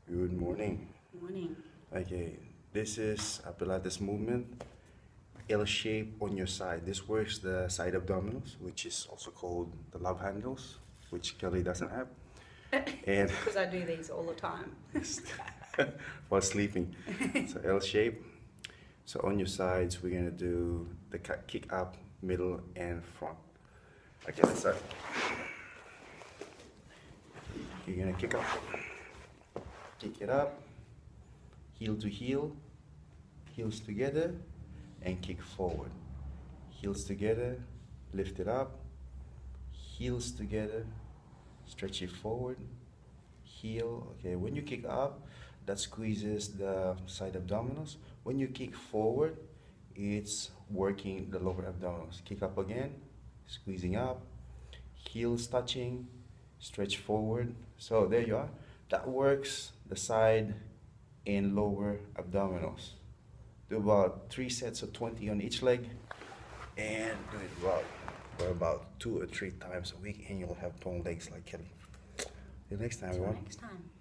Good morning. Morning. Okay, this is a Pilates movement, L shape on your side. This works the side abdominals, which is also called the love handles, which Kelly doesn't have. And Because I do these all the time. while sleeping. So L shape. So on your sides, we're gonna do the kick up, middle, and front. Okay, let's start. You're gonna kick up, kick it up, heel to heel, heels together, and kick forward. Heels together, lift it up, heels together, stretch it forward, heel. Okay, when you kick up, that squeezes the side abdominals. When you kick forward, it's working the lower abdominals. Kick up again, squeezing up, heels touching, stretch forward. So there you are. That works the side and lower abdominals. Do about 3 sets of 20 on each leg, and do it for about 2 or 3 times a week, and you'll have toned legs like Kelly. Till next time, Till everyone. next time.